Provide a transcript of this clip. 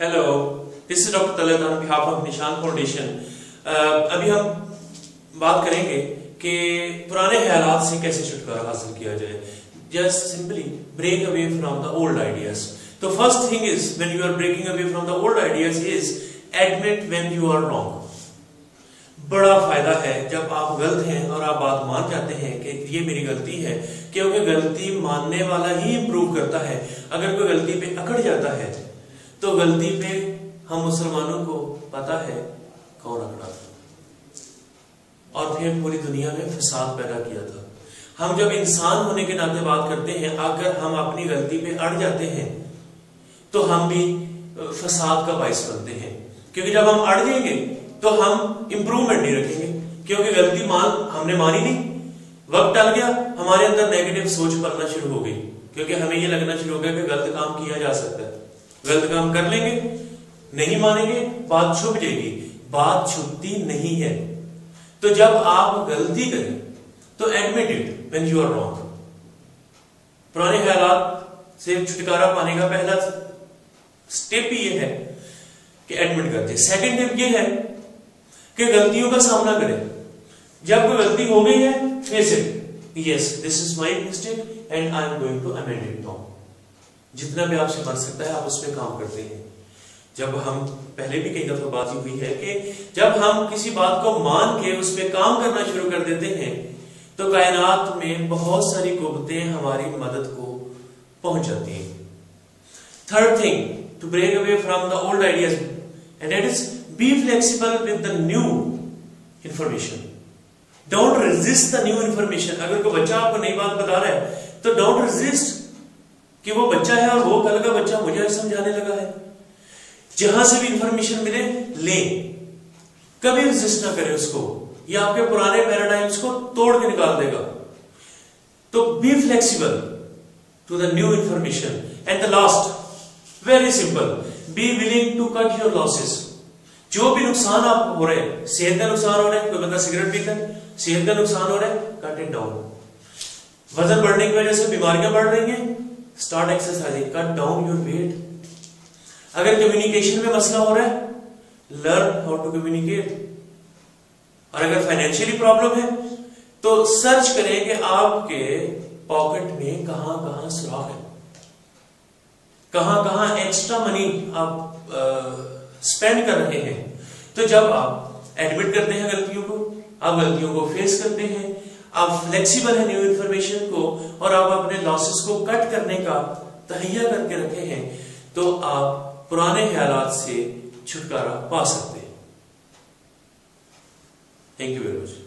Hello, this is doctor Talat on behalf of Nishan foundation. अभी हम बात करेंगे कि पुराने ख्यालात से कैसे छुटकारा हासिल किया जाए। Just simply break away from the old ideas. तो first thing is when you are breaking away from the old ideas is admit when you are wrong. बड़ा फायदा है जब आप गलत हैं और आप बात मान जाते हैं कि ये मेरी गलती है, क्योंकि गलती मानने वाला ही इंप्रूव करता है। अगर कोई गलती पे अकड़ जाता है तो गलती पे हम मुसलमानों को पता है कौन अकड़ा था और फिर पूरी दुनिया में फसाद पैदा किया था। हम जब इंसान होने के नाते बात करते हैं, अगर हम अपनी गलती पे अड़ जाते हैं तो हम भी फसाद का बाइस बनते हैं, क्योंकि जब हम अड़ जाएंगे तो हम इंप्रूवमेंट नहीं रखेंगे, क्योंकि गलती हमने मानी नहीं, वक्त टल गया, हमारे अंदर नेगेटिव सोच पलना शुरू हो गई, क्योंकि हमें ये लगना शुरू हो गया कि गलत काम किया जा सकता है। गलत काम कर लेंगे, नहीं मानेंगे, बात छुप जाएगी। बात छुपती नहीं है। तो जब आप गलती करें तो admit it when you are wrong. पुराने ख्यालात से छुटकारा पाने का पहला स्टेप ही ये है कि एडमिट करते। सेकंड स्टेप ये है कि गलतियों का सामना करें। जब कोई गलती हो गई है, face it, yes this is my mistake and I am going to amend it now. जितना भी आपसे बन सकता है आप उसमें काम करते हैं। जब हम पहले भी कई दफा बात हुई है कि जब हम किसी बात को मान के उस पर काम करना शुरू कर देते हैं तो कायनात में बहुत सारी कुव्वतें हमारी मदद को पहुंच जाती हैं। Third thing to break away from the old ideas and that is be flexible with the new information. Don't resist the new information. अगर कोई बच्चा आपको नई बात बता रहा है तो डोंट रेजिस्ट कि वो बच्चा है और वो कल का बच्चा मुझे समझाने लगा है। जहां से भी इंफॉर्मेशन मिले ले, कभी रेजिस्ट ना करें उसको, ये आपके पुराने पैराडाइम्स को तोड़ के निकाल देगा। तो be flexible to the new information. And the last very simple, be willing to cut your losses. जो भी नुकसान आपको हो रहे हैं, सेहत का नुकसान हो रहा है, कोई बंदा सिगरेट पीता है, सेहत का नुकसान हो रहा है, कट इट डाउन। वजन बढ़ने की वजह से बीमारियां बढ़ रही हैं, start exercising, cut down your weight. अगर कम्युनिकेशन में मसला हो रहा है, लर्न हाउ टू कम्युनिकेट। और अगर फाइनेंशियली प्रॉब्लम है तो सर्च करें कि आपके पॉकेट में कहां कहां सुराख है, कहां कहां एक्स्ट्रा मनी आप स्पेंड कर रहे हैं। तो जब आप एडमिट करते हैं गलतियों को, आप गलतियों को फेस करते हैं, आप फ्लेक्सिबल है न्यू इंफॉर्मेशन को, और आप अपने लॉसेस को कट करने का तहैया करके रखे हैं, तो आप पुराने ख्यालात से छुटकारा पा सकते हैं। Thank you very much.